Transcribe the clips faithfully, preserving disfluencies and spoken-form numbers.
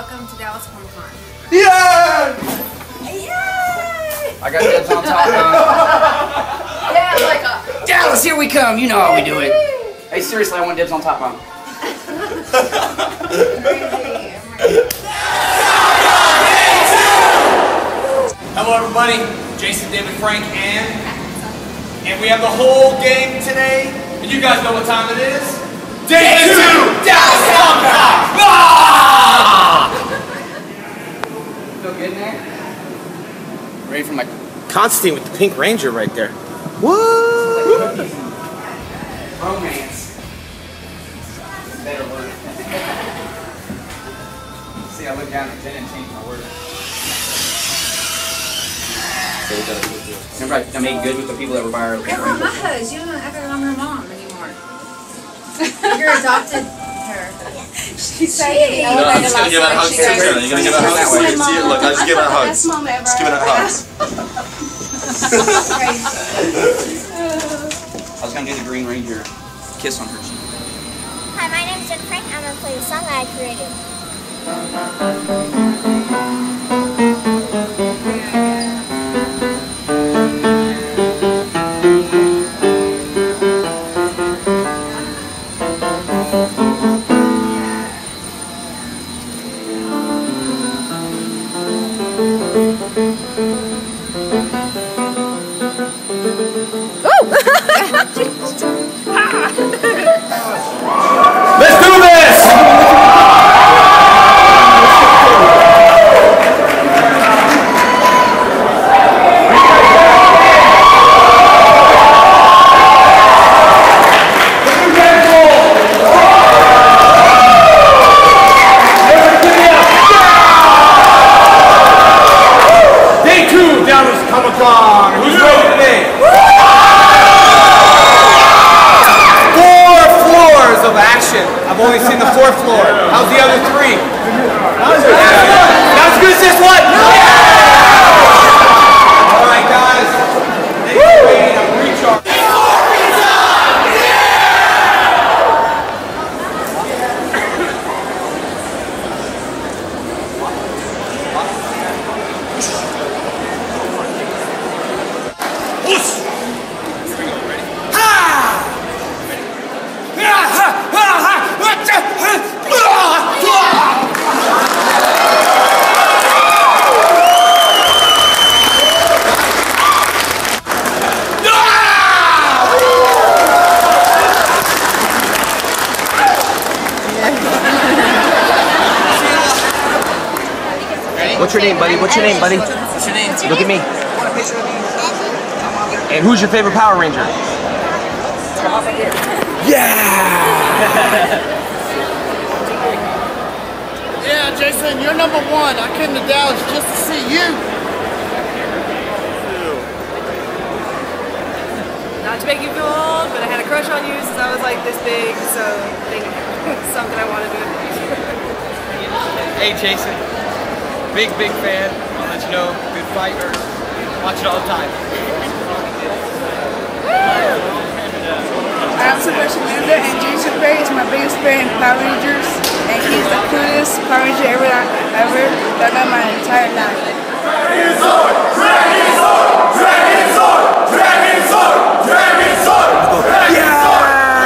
welcome to Dallas Comic Con. Yeah! Yay! I got dibs on top now. Yeah, like a Dallas, here we come. You know how we do it. Hey, seriously, I want dibs on top now. Hello, everybody. Jason, David, Frank, and and we have the whole game today. And you guys know what time it is? Day two, Dallas Comic Con. Feel good in there? Ready for my Constantine with the Pink Ranger right there. What? Romance. Better word. See, I look down at ten and change my word. Remember, I, I made good with the people that were by our. You're my husband. You don't act like I'm your mom anymore. You're adopted her. She's saying. No, I'm just gonna give out hugs too. You're gonna give out hugs. You can see it. Look, I just give out hugs. Just give out hugs. I was gonna do the Green Ranger kiss on her cheek. Hi, my name is Frank. I'm gonna play the song that I created. Let's do this! Day two, Dallas Comic Con. Who's ready today? Of action. I've only seen the fourth floor. How's the other three? Not as good as this one? Alright guys. Thanks for waiting. I'm recharged. What's your name, buddy? What's your name, buddy? What's your name? Look at me. And who's your favorite Power Ranger? Yeah! Yeah, Jason, you're number one. I came to Dallas just to see you. Not to make you feel old, but I had a crush on you since I was like this big, so I think it's something I want to do in the future. Hey Jason, big, big fan. I'll let you know, good fighter. Watch it all the time. I'm Sebastian Linda, and Jason Gray is my biggest fan in Power Rangers, and he's the coolest Power Ranger ever, ever that I've done my entire life. Dragon Sword! Dragon Sword! Dragon Sword! Dragon Sword! Dragon Sword! Dragon Sword!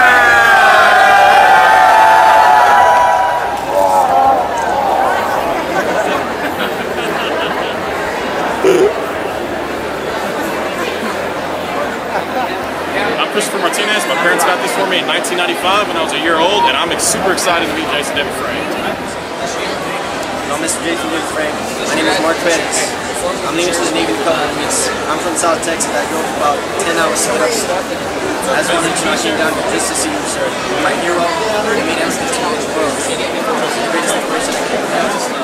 I'm Christopher Martinez. My parents got this for me in nineteen ninety-five when I was a year old, and I'm super excited to meet Jason David Frank. I'm Mister Jason David Frank. My name is Mark Pettis. I'm leaving to the Navy in a couple of weeks. I'm from South Texas. I drove about ten hours to Texas. As one of you, I came down just to see you, sir. You're my hero. You made everything to this world. You're the greatest person I can have.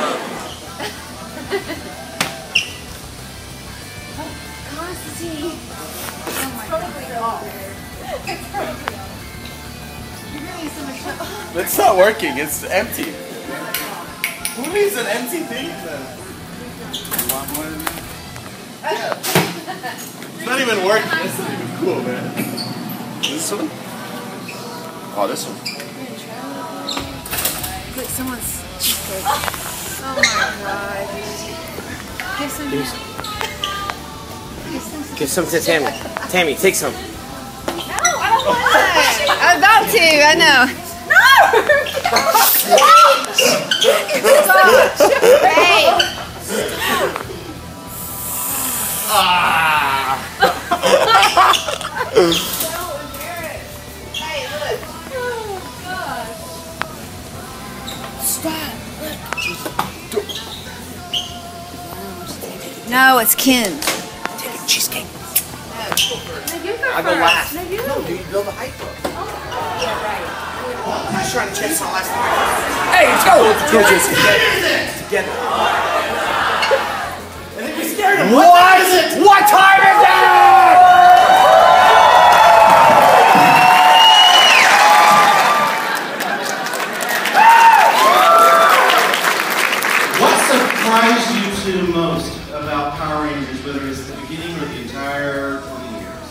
Constantine. Oh my God. It's probably off. You're giving me so much trouble. It's not working. It's empty. Who needs an empty thing then? It's not even working. This isn't even cool, man. This one? Oh, this one. Look, someone's just like... Oh my god. Give some. Give some to Tammy. Tammy, take some. No, I don't want that. I'm about to, I know. No! Hey! Ah! Stop. No, it's Ken. Take a cheesecake. I go last. No, you. No, dude, you build a hype up. Yeah, right. I'm just trying to check some last time. Hey, let's go! Let's go, Jason. Together. And then we scared him. What? What is it? What time is it? What surprised you two most about Power Rangers, whether it's the beginning or the entire twenty years?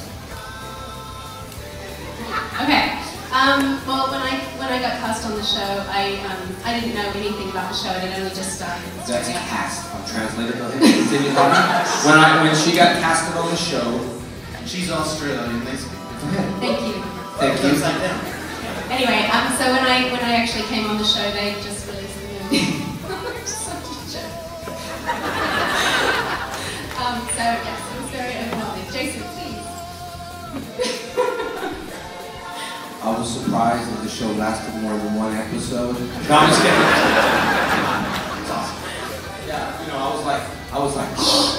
Okay. Um, well, when I when I got cast on the show, I um, I didn't know anything about the show. I had only just started. That's cast. I'm translated for him. Continue on. When I when she got casted on the show, she's Australian. They speak. Thank you. Thank you. Anyway, um, so when I when I actually came on the show, they just released me. um, so yes, it was very overwhelming. Jason, please. I was surprised that the show lasted more than one episode. No, I'm just kidding. It's awesome. Yeah, you know, I was like, I was like.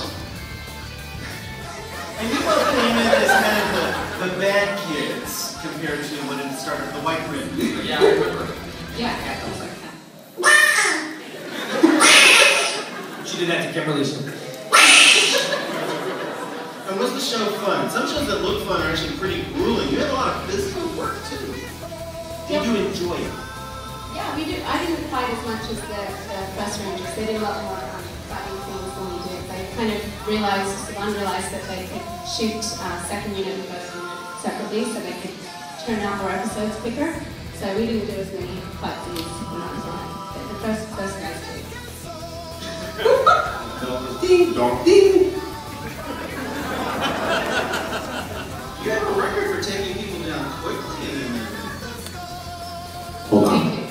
And you both came in as kind of the, the bad kids compared to when it started, the white grid. Yeah, I remember. Yeah, I was like that. She did that to Kimberly. And was the show fun? Some shows that look fun are actually pretty grueling. You had a lot of physical work too. Did you enjoy it? Yeah, we do. I didn't fight as much as the, the first Rangers. They did a lot more um, fighting things than we did. They kind of realized, one realized that they could shoot uh, second unit and first unit separately, so they could turn out more episodes quicker. So we didn't do as many fight scenes when I was on it. But the first first guys did. Ding dong ding. You have a record for taking people down quickly in there. Hold on.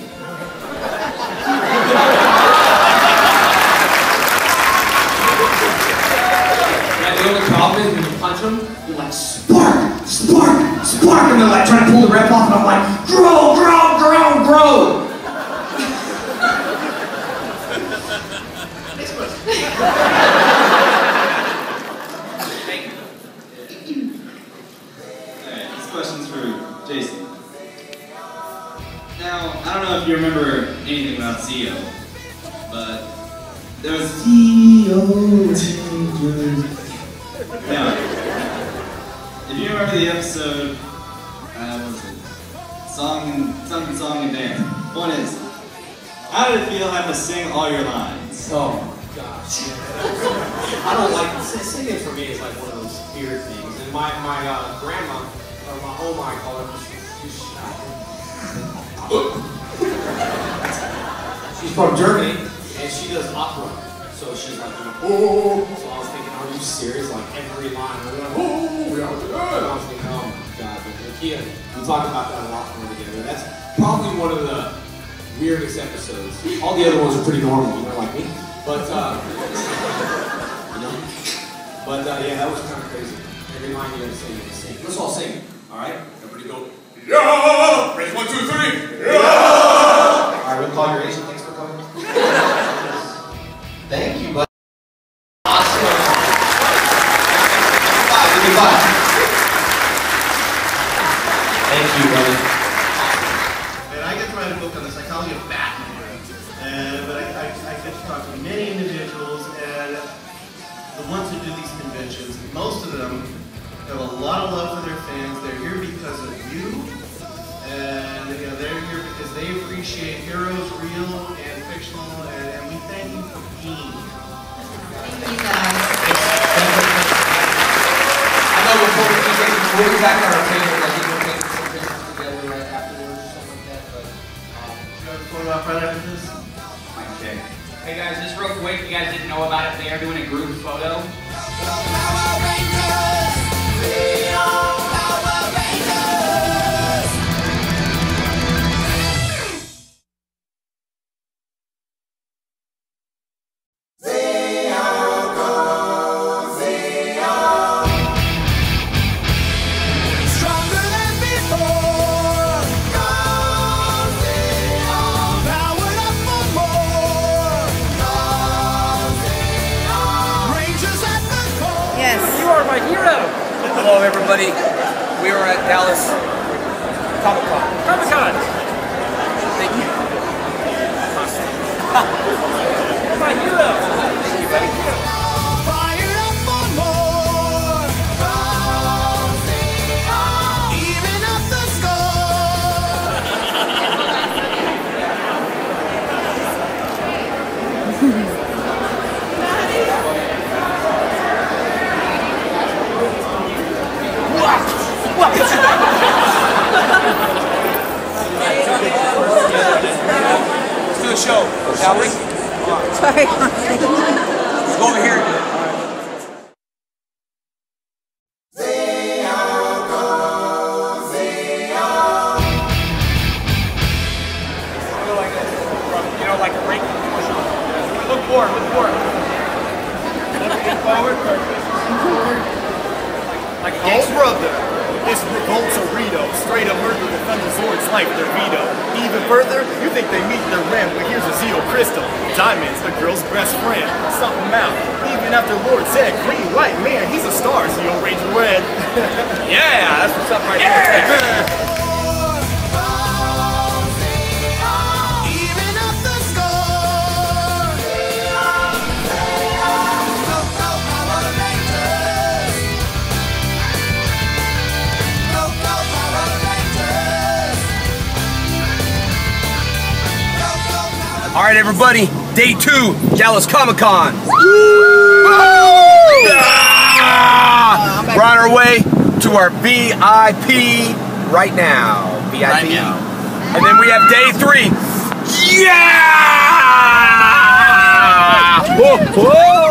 Yeah, the only problem is when you punch them, you're like, spark, spark, spark, and they're like trying to pull the rep off, and I'm like, grow, grow, grow, grow. Next question. Alright, this question's for Jason. Now, I don't know if you remember anything about C E O, but there was C E O Rangers. Now, if you remember the episode, uh, what was it? Song and something, song and dance. Point is, how did it feel having to sing all your lines? Oh my gosh. I don't like, singing for me is like one of those weird things. And my, my uh, grandma, or my, oh my, call her, she's, she's from Germany, and she does opera. So she's like, you know, oh, so I was thinking, are you serious? Like every line, I'm like, oh, we are good. I was thinking, oh my god, but Kia, we talk about that a lot when we're together. That's probably one of the weirdest episodes. All the other ones are pretty normal, you know, like me. But, uh, you know, but uh, yeah, that was kind of crazy. Every line you gotta sing, you gotta sing. Let's all sing, all right? Everybody go, yeah! Ready, one, two, three, yeah! All right, we'll call your agent. Thanks for coming. Thank you, buddy. Awesome. Goodbye, goodbye. Thank you, brother. And I get to write a book on the psychology of Batman. And, but I, I, I get to talk to many individuals, and the ones who do these conventions, most of them have a lot of love for their fans. They're here because of you. And you know, they're here because they appreciate heroes, real and fictional, and, and we thank you for being here. Thank you guys. I know before we get we'll be back on our table, I think we'll take some pictures together right afterwards or something like that, but um, you want to photo op right after this? okay. Hey guys, just real quick, you guys didn't know about it, they are doing a group photo. You are my hero! Hello everybody, we are at Dallas Comic Con. Comic Con! Thank you. You're my hero! Thank you, buddy. Fire up for more! Even up the Let's do a show, shall we? Sorry. Let's go over here. You know, like a break. Look forward, look forward. Looking forward. Like a Oh, brother, it's Revolt Cerrito, straight up murder the Thunderzord's life, their veto. Even further, you think they meet their rim, but here's a Zeo Crystal. Diamond's the girl's best friend. Something out. Even after Lord said, green light, man, he's a star, Zeo Ranger Red. Yeah, that's what's up right here. Even up the score! Go, go, Power Rangers! Go, go, Power Rangers! Go, go, Power All right, everybody, day two, Dallas Comic Con. We're on our way to our V I P right now. V I P. And then we have day three. Yeah! Whoa, whoa.